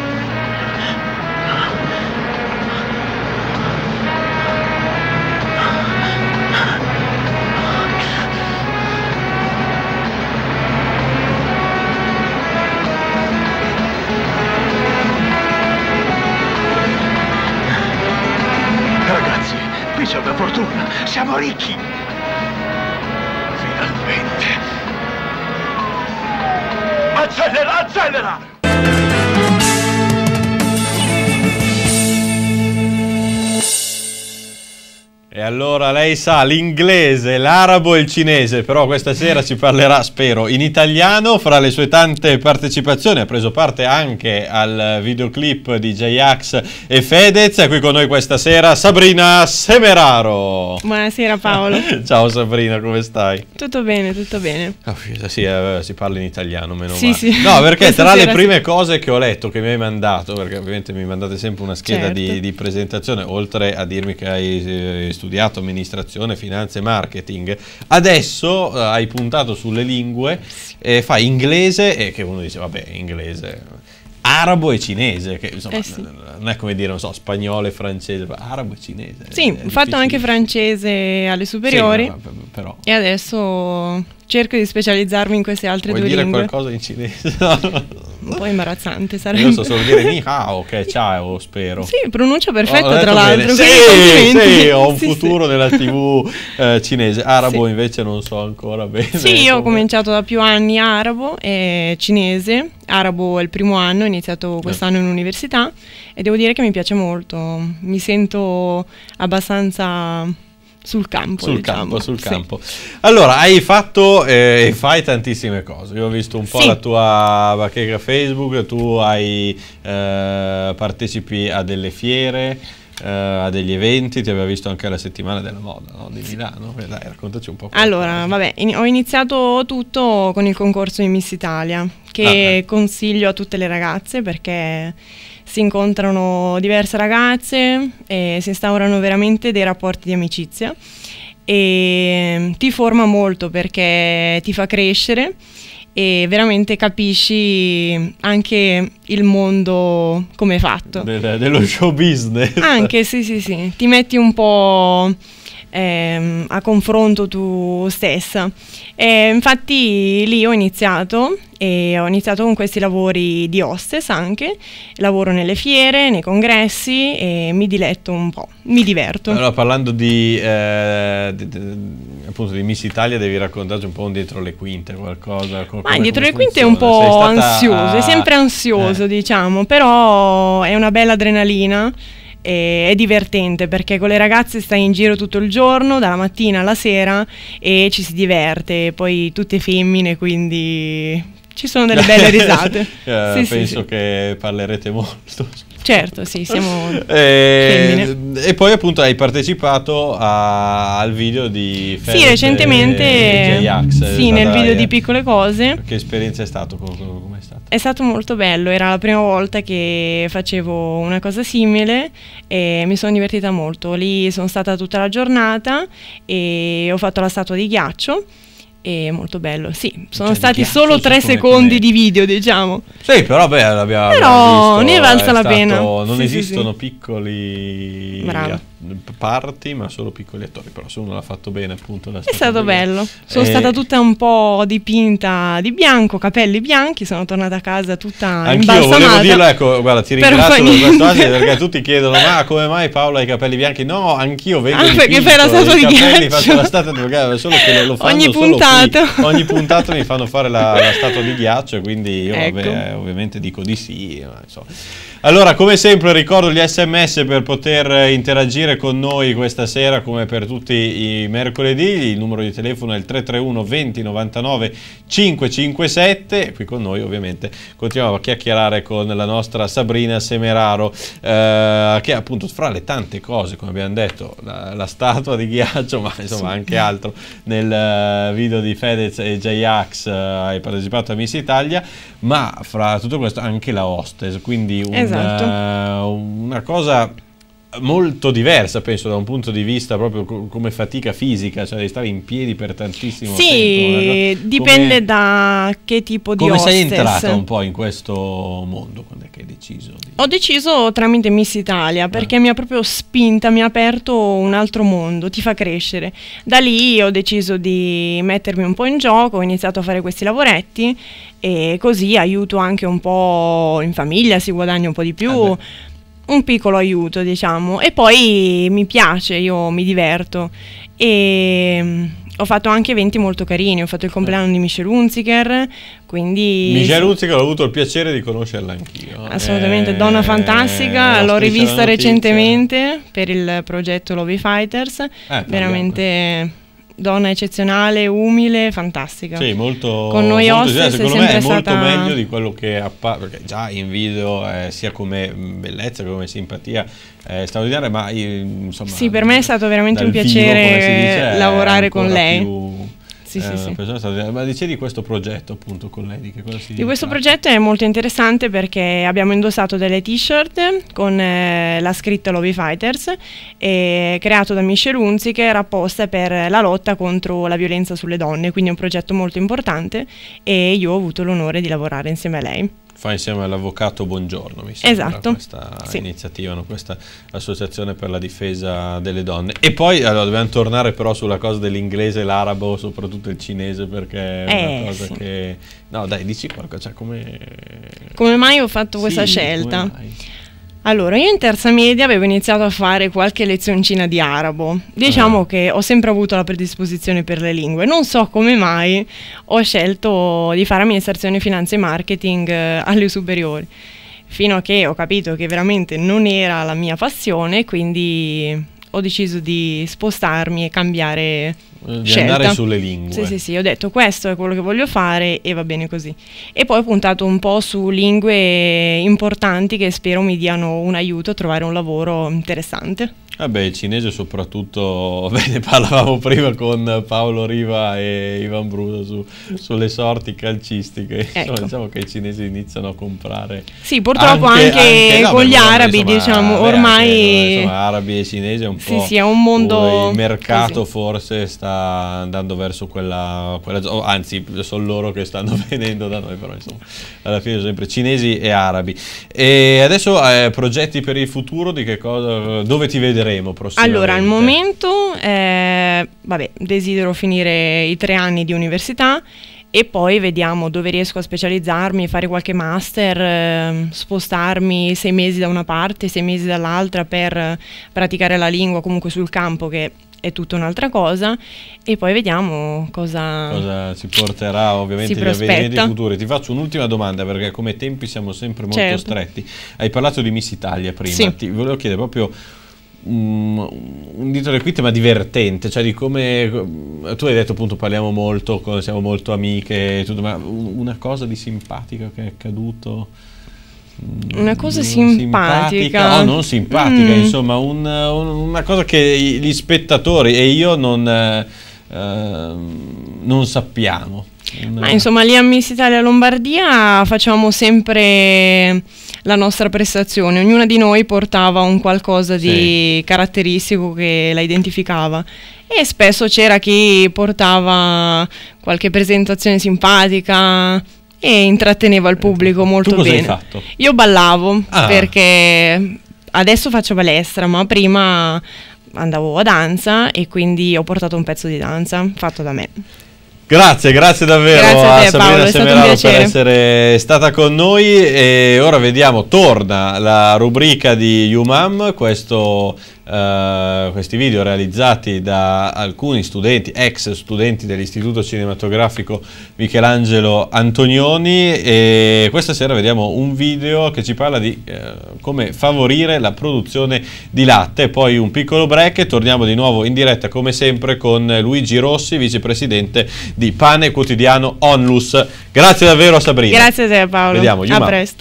Ragazzi, qui c'è una fortuna, siamo ricchi! Finalmente! Accelera, accelera! E allora lei sa l'inglese, l'arabo e il cinese, però questa sera ci parlerà, spero, in italiano. Fra le sue tante partecipazioni ha preso parte anche al videoclip di J-Ax e Fedez. È qui con noi questa sera Sabrina Semeraro. Buonasera Paolo. Ciao Sabrina, come stai? Tutto bene, tutto bene. Oh, sì, si parla in italiano, meno sì, male. Sì. No, perché tra le prime cose che ho letto, che mi hai mandato, perché ovviamente mi mandate sempre una scheda di presentazione, oltre a dirmi che hai studiato amministrazione, finanze e marketing, adesso hai puntato sulle lingue, fai inglese, e che uno dice vabbè, inglese, arabo e cinese, che insomma non è come dire, non so, spagnolo e francese, arabo e cinese. Sì, ho fatto anche francese alle superiori, sì, però. E adesso cerco di specializzarmi in queste altre due lingue. Vuoi dire qualcosa in cinese? Un po' imbarazzante sarebbe. Io so solo dire ni hao, che è ciao, spero. Sì, pronuncia perfetta tra l'altro. Sì, ho un futuro nella TV cinese. Arabo invece non so ancora bene. Sì, io ho cominciato da più anni arabo e cinese. Arabo è il primo anno, ho iniziato quest'anno in università e devo dire che mi piace molto. Mi sento abbastanza sul campo, sul campo. Allora, hai fatto e fai tantissime cose. Io ho visto un po' la tua bacheca Facebook, tu partecipi a delle fiere, a degli eventi, ti aveva visto anche alla settimana della moda, no? Di Milano. Dai, raccontaci un po'. Allora, vabbè, ho iniziato tutto con il concorso di Miss Italia, che consiglio a tutte le ragazze perché si incontrano diverse ragazze e si instaurano veramente dei rapporti di amicizia e ti forma molto perché ti fa crescere e veramente capisci anche il mondo come è fatto. Dello show business. Anche, sì. Ti metti un po' a confronto tu stessa. Infatti lì ho iniziato con questi lavori di hostess anche, lavoro nelle fiere, nei congressi e mi diletto un po', mi diverto. Allora, parlando appunto di Miss Italia, devi raccontarci un po' dietro le quinte, qualcosa. Ma dietro le quinte è un po' ansioso, è sempre ansioso diciamo, però è una bella adrenalina. È divertente perché con le ragazze stai in giro tutto il giorno, dalla mattina alla sera, e ci si diverte, poi tutte femmine, quindi ci sono delle belle risate. Penso che parlerete molto. Certo, sì, siamo femmine. E poi appunto hai partecipato al video di Fedez, sì, recentemente J-Ax, sì, nel video di Piccole Cose. Che esperienza è stato? Com'è stato? È stato molto bello, era la prima volta che facevo una cosa simile e mi sono divertita molto. Lì sono stata tutta la giornata e ho fatto la statua di ghiaccio. E molto bello, sì, sono stati solo 3 secondi di video, diciamo. Sì, però l'abbiamo visto, ne è valsa la pena. Non esistono piccoli parti, ma solo piccoli attori. Però se uno l'ha fatto bene, appunto, è stato bello. Sono stata tutta un po' dipinta di bianco, capelli bianchi, sono tornata a casa tutta imbalsamata. Anch'io volevo dirlo, ecco, guarda, ti ringrazio per questo asilo, perché tutti chiedono, ma come mai Paolo ha i capelli bianchi? No, anch'io vengo dipinto, perché fai la statua di ghiaccio. Faccio la statua di ghiaccio, solo che lo fanno ogni puntata. Ogni puntata mi fanno fare la statua di ghiaccio, quindi io ovviamente dico di sì, ma insomma. Allora, come sempre ricordo gli SMS per poter interagire con noi questa sera, come per tutti i mercoledì. Il numero di telefono è il 331 20 99 557. Qui con noi ovviamente continuiamo a chiacchierare con la nostra Sabrina Semeraro, che appunto fra le tante cose, come abbiamo detto, la statua di ghiaccio, ma insomma anche altro. Nel video di Fedez e J-Ax hai partecipato a Miss Italia, ma fra tutto questo anche la hostess, quindi una cosa molto diversa, penso, da un punto di vista proprio come fatica fisica, cioè devi stare in piedi per tantissimo tempo. Sì, dipende da che tipo di hostess. Come sei entrata un po' in questo mondo? Quando è che hai deciso? Ho deciso tramite Miss Italia, perché mi ha proprio spinta, mi ha aperto un altro mondo, ti fa crescere. Da lì ho deciso di mettermi un po' in gioco, ho iniziato a fare questi lavoretti e così aiuto anche un po' in famiglia, si guadagna un po' di più. Un piccolo aiuto, diciamo, e poi mi piace, io mi diverto e ho fatto anche eventi molto carini, ho fatto il compleanno di Michelle Hunziker, quindi... Michelle Hunziker ho avuto il piacere di conoscerla anch'io. Assolutamente, donna fantastica, l'ho rivista recentemente per il progetto Lobby Fighters, veramente... donna eccezionale, umile, fantastica. Sì, molto. Con noi hostess secondo me è molto meglio di quello che appare, perché già in video sia come bellezza che come simpatia è straordinaria, ma insomma. Sì, per me è stato veramente un piacere lavorare con lei. Sì. Ma dicevi questo progetto appunto con lei, di che cosa si di questo progetto è molto interessante perché abbiamo indossato delle t-shirt con la scritta Lobby Fighters, creato da Michelle Hunziker apposta per la lotta contro la violenza sulle donne, quindi è un progetto molto importante e io ho avuto l'onore di lavorare insieme a lei. Fa insieme all'avvocato Buongiorno, mi sembra, esatto, questa iniziativa, no? Questa associazione per la difesa delle donne. E poi allora, dobbiamo tornare però sulla cosa dell'inglese, l'arabo, soprattutto il cinese, perché è una cosa che... No dai, dici qualcosa, cioè come mai ho fatto questa scelta? Allora, io in terza media avevo iniziato a fare qualche lezioncina di arabo. Diciamo che ho sempre avuto la predisposizione per le lingue. Non so come mai ho scelto di fare amministrazione, finanza e marketing alle superiori, fino a che ho capito che veramente non era la mia passione, quindi ho deciso di spostarmi e cambiare scelta. Andare sulle lingue. Sì, ho detto questo è quello che voglio fare e va bene così. E poi ho puntato un po' su lingue importanti che spero mi diano un aiuto a trovare un lavoro interessante. Vabbè, il cinese soprattutto, ne parlavamo prima con Paolo Riva e Ivan Bruno sulle sorti calcistiche. Ecco. Insomma, diciamo che i cinesi iniziano a comprare. Sì, purtroppo anche con gli arabi, insomma, diciamo, ormai... Insomma, arabi e cinesi è un po'... Sì, è un mondo... Il mercato così. Forse sta andando verso quella anzi, sono loro che stanno venendo da noi, però insomma, alla fine sono sempre cinesi e arabi. E adesso progetti per il futuro, di che cosa, dove ti vedremo? Allora, al momento desidero finire i 3 anni di università e poi vediamo dove riesco a specializzarmi, fare qualche master, spostarmi 6 mesi da una parte, 6 mesi dall'altra per praticare la lingua comunque sul campo, che è tutta un'altra cosa, e poi vediamo cosa ci porterà ovviamente gli avvenimenti futuri. Ti faccio un'ultima domanda, perché come tempi siamo sempre molto stretti. Hai parlato di Miss Italia prima, sì. Ti volevo chiedere proprio un dietro le quinte ma divertente, cioè di come tu hai detto appunto parliamo molto, siamo molto amiche, tutto, ma una cosa di simpatica che è accaduto, una cosa simpatica, no, non simpatica, insomma una cosa che gli spettatori e io non sappiamo. Ma insomma lì a Miss Italia Lombardia facevamo sempre la nostra prestazione, ognuna di noi portava un qualcosa di caratteristico che la identificava e spesso c'era chi portava qualche presentazione simpatica e intratteneva il pubblico molto bene. Hai fatto? Io ballavo perché adesso faccio palestra, ma prima andavo a danza e quindi ho portato un pezzo di danza fatto da me. Grazie davvero a te, Sabrina Paolo, Semeraro per essere stata con noi, e ora vediamo, torna la rubrica di YouMam, questi video realizzati da alcuni studenti, ex studenti dell'Istituto Cinematografico Michelangelo Antonioni, e questa sera vediamo un video che ci parla di come favorire la produzione di latte. Poi un piccolo break e torniamo di nuovo in diretta come sempre con Luigi Rossi, vicepresidente di Pane Quotidiano Onlus. Grazie davvero a Sabrina. Grazie a te Paolo, vediamo, a presto.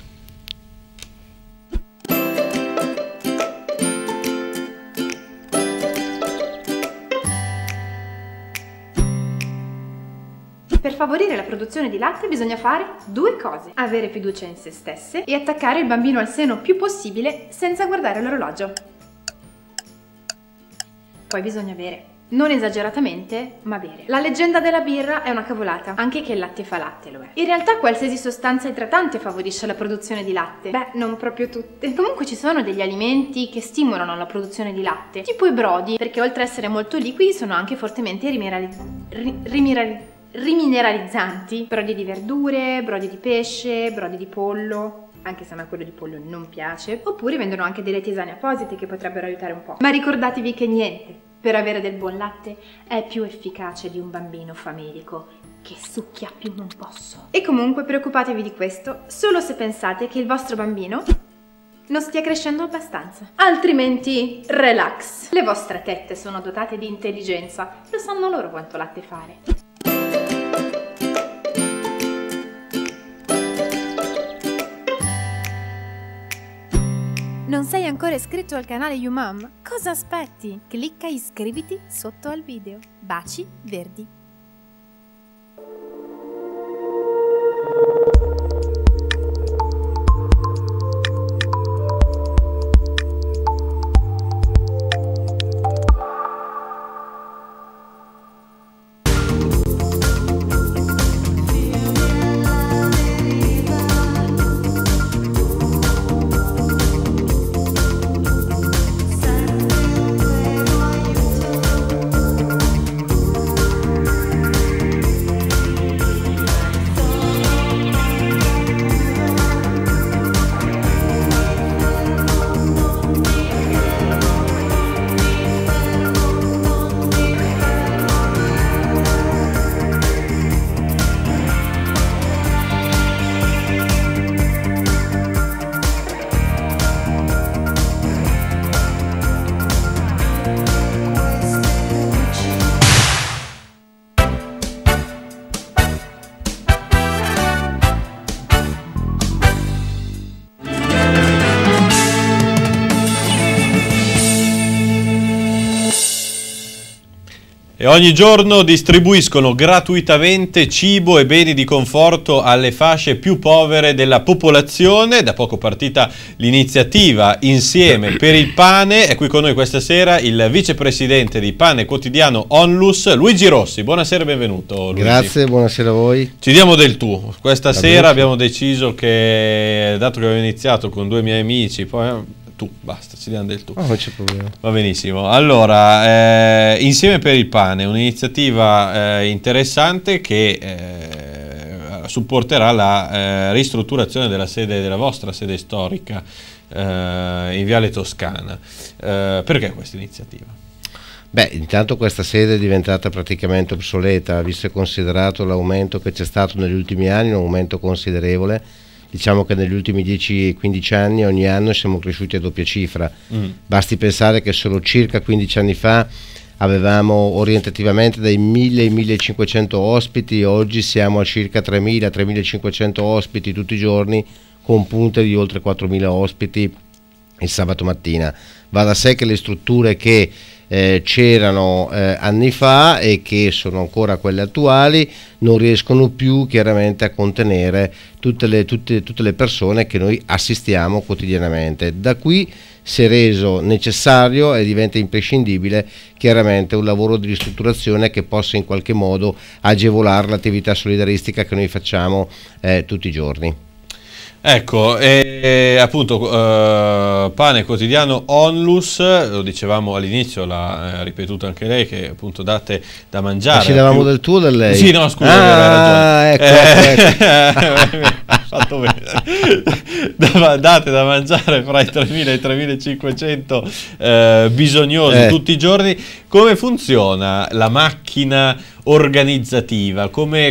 Per favorire la produzione di latte bisogna fare 2 cose: avere fiducia in se stesse e attaccare il bambino al seno più possibile senza guardare l'orologio. poi bisogna bere. Non esageratamente, ma bere. La leggenda della birra è una cavolata, anche che il latte fa latte lo è. In realtà qualsiasi sostanza idratante favorisce la produzione di latte. Beh, non proprio tutte. Comunque ci sono degli alimenti che stimolano la produzione di latte, tipo i brodi, perché oltre ad essere molto liquidi sono anche fortemente rimineralizzanti. Brodi di verdure, brodi di pesce, brodi di pollo, anche se a me quello di pollo non piace. Oppure vendono anche delle tisane apposite che potrebbero aiutare un po'. Ma ricordatevi che niente per avere del buon latte è più efficace di un bambino famelico che succhia più non posso. E comunque preoccupatevi di questo solo se pensate che il vostro bambino non stia crescendo abbastanza. Altrimenti, relax. Le vostre tette sono dotate di intelligenza, lo sanno loro quanto latte fare. Non sei ancora iscritto al canale YouMom? Cosa aspetti? Clicca iscriviti sotto al video. Baci verdi. E ogni giorno distribuiscono gratuitamente cibo e beni di conforto alle fasce più povere della popolazione. Da poco partita l'iniziativa Insieme per il Pane. È qui con noi questa sera il vicepresidente di Pane Quotidiano Onlus, Luigi Rossi. Buonasera e benvenuto, Luigi. Grazie, buonasera a voi. Ci diamo del tu. Questa sera abbiamo deciso che, dato che avevo iniziato con due miei amici, poi tu, basta, ci diamo del tu. Non c'è problema. Va benissimo. Allora, Insieme per il Pane, un'iniziativa interessante che supporterà la ristrutturazione della sede, della vostra sede storica in Viale Toscana. Perché questa iniziativa? Beh, intanto questa sede è diventata praticamente obsoleta, visto e considerato l'aumento che c'è stato negli ultimi anni, un aumento considerevole. Diciamo che negli ultimi 10-15 anni ogni anno siamo cresciuti a doppia cifra. Basti pensare che solo circa 15 anni fa avevamo orientativamente dai 1000 ai 1500 ospiti, oggi siamo a circa 3000-3500 ospiti tutti i giorni, con punte di oltre 4000 ospiti il sabato mattina. Va da sé che le strutture che c'erano anni fa e che sono ancora quelle attuali non riescono più chiaramente a contenere tutte le persone che noi assistiamo quotidianamente. Da qui si è reso necessario e diventa imprescindibile chiaramente un lavoro di ristrutturazione che possa in qualche modo agevolare l'attività solidaristica che noi facciamo tutti i giorni. Ecco, appunto Pane Quotidiano Onlus, lo dicevamo all'inizio, l'ha ripetuto anche lei, che appunto date da mangiare. Ma ci davamo del tuo o del lei? Sì, no, scusa, ecco. Fatto bene. Date da mangiare fra i 3.000 e i 3.500 bisognosi tutti i giorni. Come funziona la macchina organizzativa? Come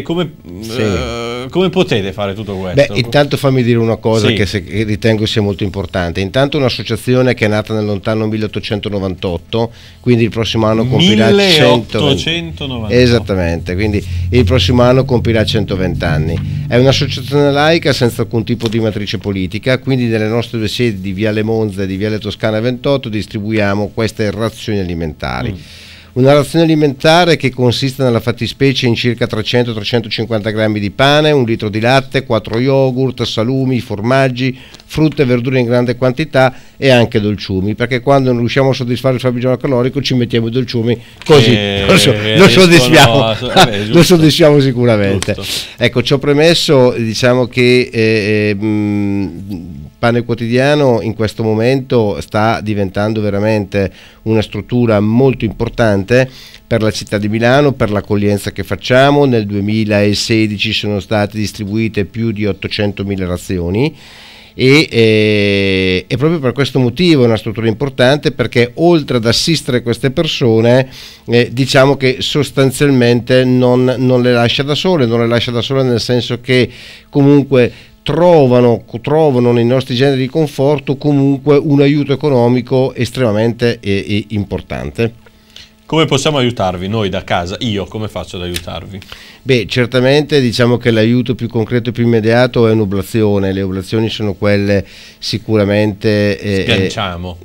potete fare tutto questo? Beh, intanto fammi dire una cosa che ritengo sia molto importante. Intanto un'associazione che è nata nel lontano 1898, quindi il prossimo anno compirà 1898. Esattamente, quindi il prossimo anno compirà 120 anni. È un'associazione laica senza alcun tipo di matrice politica, quindi nelle nostre due sedi di Viale Monza e di Viale Toscana 28 distribuiamo queste razioni alimentari. Una razione alimentare che consiste nella fattispecie in circa 300-350 grammi di pane, 1 litro di latte, 4 yogurt, salumi, formaggi, frutta e verdure in grande quantità e anche dolciumi, perché quando non riusciamo a soddisfare il fabbisogno calorico ci mettiamo i dolciumi, così lo soddisfiamo sicuramente. Giusto. Ecco, ci ho premesso, diciamo che Pane Quotidiano in questo momento sta diventando veramente una struttura molto importante per la città di Milano, per l'accoglienza che facciamo. Nel 2016 sono state distribuite più di 800.000 razioni e proprio per questo motivo è una struttura importante, perché oltre ad assistere queste persone diciamo che sostanzialmente non le lascia da sole, nel senso che comunque trovano nei nostri generi di conforto comunque un aiuto economico estremamente importante. Come possiamo aiutarvi noi da casa? Io come faccio ad aiutarvi? Beh, certamente diciamo che l'aiuto più concreto e più immediato è un'oblazione. Le oblazioni sono quelle sicuramente sganciamo,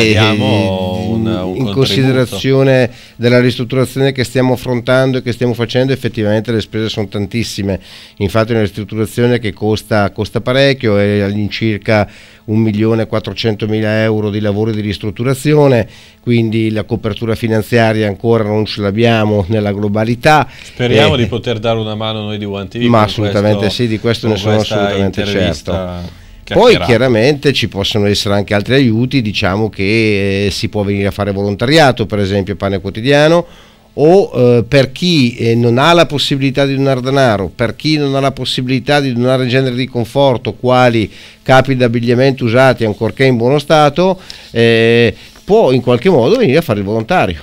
in considerazione della ristrutturazione che stiamo affrontando e che stiamo facendo. Effettivamente le spese sono tantissime, infatti è una ristrutturazione che costa parecchio, è all'incirca 1.400.000 euro di lavori di ristrutturazione, quindi la copertura finanziaria ancora non ce l'abbiamo nella globalità. Speriamo di poter dare una mano noi di One TV. Ma assolutamente sì, di questo ne sono assolutamente certo. Poi chiaramente ci possono essere anche altri aiuti, diciamo che si può venire a fare volontariato, per esempio Pane Quotidiano, o per chi non ha la possibilità di donare denaro, per chi non ha la possibilità di donare generi di conforto quali capi d'abbigliamento usati ancorché in buono stato, può in qualche modo venire a fare il volontario.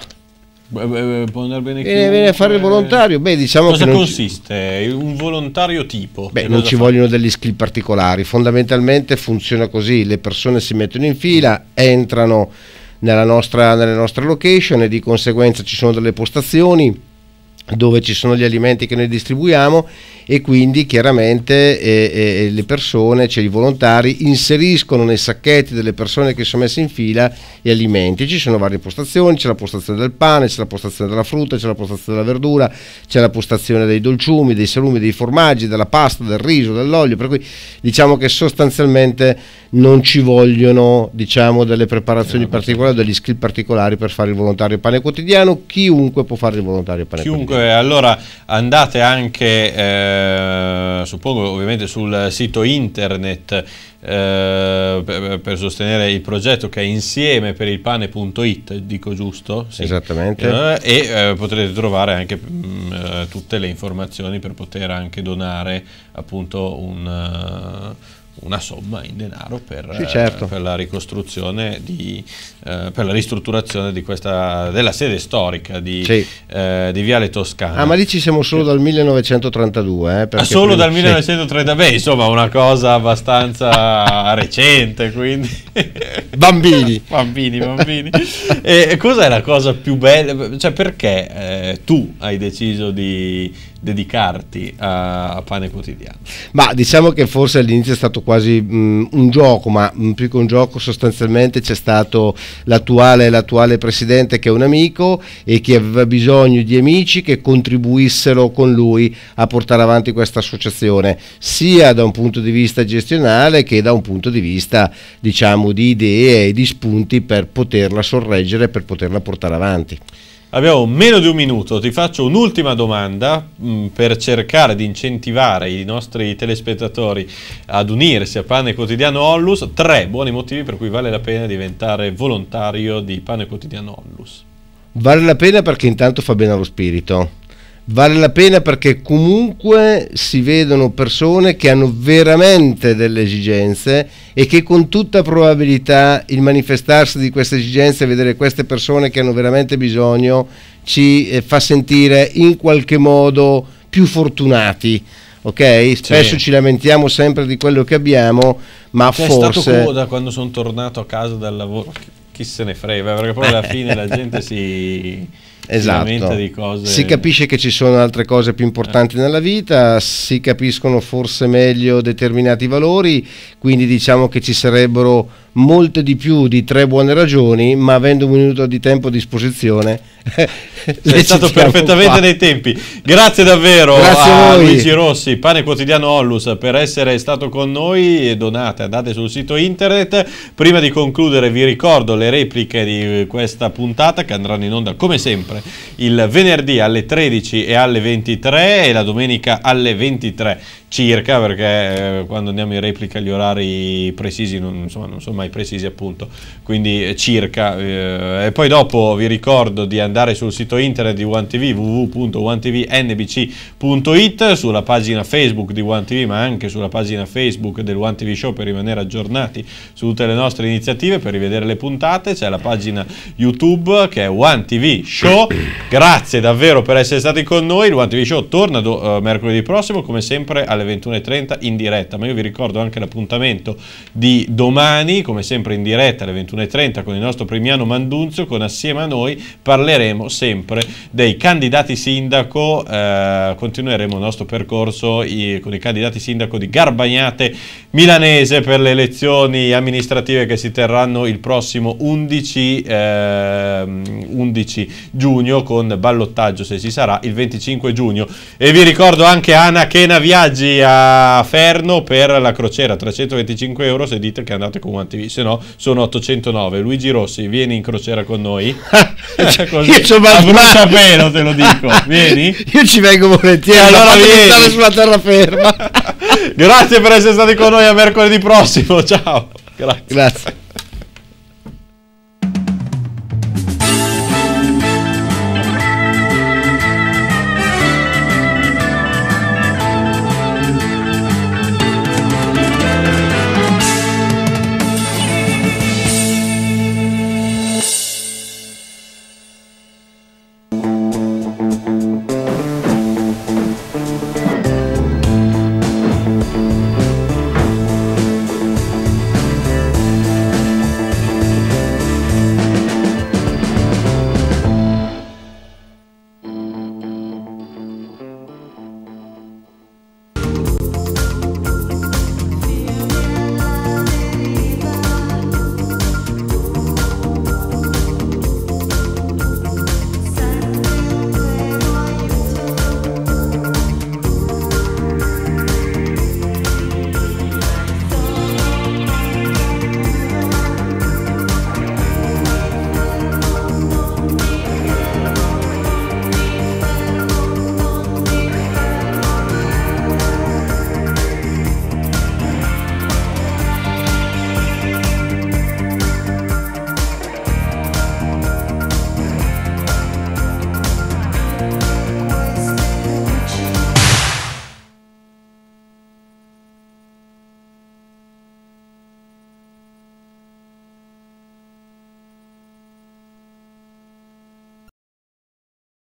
Viene a fare il volontario. Beh, diciamo cosa che consiste un volontario tipo? Beh, non ci vogliono degli skill particolari, fondamentalmente funziona così: le persone si mettono in fila, entrano nelle nostre location e di conseguenza ci sono delle postazioni dove ci sono gli alimenti che noi distribuiamo, e quindi chiaramente le persone, cioè i volontari, inseriscono nei sacchetti delle persone che sono messe in fila gli alimenti. Ci sono varie postazioni, c'è la postazione del pane, c'è la postazione della frutta, c'è la postazione della verdura, c'è la postazione dei dolciumi, dei salumi, dei formaggi, della pasta, del riso, dell'olio, per cui diciamo che sostanzialmente non ci vogliono, diciamo, delle preparazioni particolari, degli skill particolari per fare il volontario Pane Quotidiano. Chiunque può fare il volontario Pane Quotidiano. Allora andate anche suppongo ovviamente sul sito internet per sostenere il progetto che è insieme per il pane.it, dico giusto? Sì. Esattamente. E potrete trovare anche tutte le informazioni per poter anche donare appunto una somma in denaro per, sì, certo, per la ricostruzione per la ristrutturazione di della sede storica di Viale Toscana. Ma lì ci siamo solo dal 1932. Solo dal 1932? Beh, insomma, una cosa abbastanza recente, quindi bambini. E cos'è la cosa più bella? Cioè, perché tu hai deciso di dedicarti a Pane Quotidiano? Ma diciamo che forse all'inizio è stato quasi un gioco, ma più che un gioco sostanzialmente c'è stato l'attuale presidente che è un amico e che aveva bisogno di amici che contribuissero con lui a portare avanti questa associazione, sia da un punto di vista gestionale che da un punto di vista, diciamo, di idee e di spunti per poterla sorreggere, per poterla portare avanti. Abbiamo meno di un minuto, ti faccio un'ultima domanda per cercare di incentivare i nostri telespettatori ad unirsi a Pane Quotidiano Onlus. 3 buoni motivi per cui vale la pena diventare volontario di Pane Quotidiano Onlus. Vale la pena perché intanto fa bene allo spirito. Vale la pena perché comunque si vedono persone che hanno veramente delle esigenze e che con tutta probabilità il manifestarsi di queste esigenze, vedere queste persone che hanno veramente bisogno, ci fa sentire in qualche modo più fortunati. Ok? Spesso ci lamentiamo sempre di quello che abbiamo, ma forse... È stato comodo quando sono tornato a casa dal lavoro, chi se ne frega, perché poi alla fine la gente si... Esatto, di cose... si capisce che ci sono altre cose più importanti nella vita, si capiscono forse meglio determinati valori, quindi diciamo che ci sarebbero molte di più di 3 buone ragioni, ma avendo un minuto di tempo a disposizione Sei stato perfettamente nei tempi. Grazie davvero a Luigi Rossi, Pane Quotidiano Onlus, per essere stato con noi. Donate, andate sul sito internet. Prima di concludere vi ricordo le repliche di questa puntata che andranno in onda come sempre il venerdì alle 13 e alle 23 e la domenica alle 23 circa, perché quando andiamo in replica gli orari precisi non sono mai precisi, appunto, quindi circa. E poi dopo vi ricordo di andare sul sito internet di One TV, www.onetvnbc.it, sulla pagina Facebook di One TV, ma anche sulla pagina Facebook del One TV Show per rimanere aggiornati su tutte le nostre iniziative, per rivedere le puntate. C'è la pagina YouTube che è One TV Show. Grazie davvero per essere stati con noi. Il One TV Show torna mercoledì prossimo come sempre alle 21:30 in diretta, ma io vi ricordo anche l'appuntamento di domani come sempre in diretta alle 21:30 con il nostro Primiano Mandunzio, con assieme a noi parleremo sempre dei candidati sindaco. Continueremo il nostro percorso con i candidati sindaco di Garbagnate Milanese per le elezioni amministrative che si terranno il prossimo 11 giugno, con ballottaggio, se ci sarà, il 25 giugno. E vi ricordo anche Ana Chena Viaggi a Ferno per la crociera, 325 euro se dite che andate con One TV, se no sono 809. Luigi Rossi, vieni in crociera con noi. Così, io a bruciapelo te lo dico, vieni? Io ci vengo volentieri, allora vieni sulla terraferma. Grazie per essere stati con noi, a mercoledì prossimo, ciao. Grazie.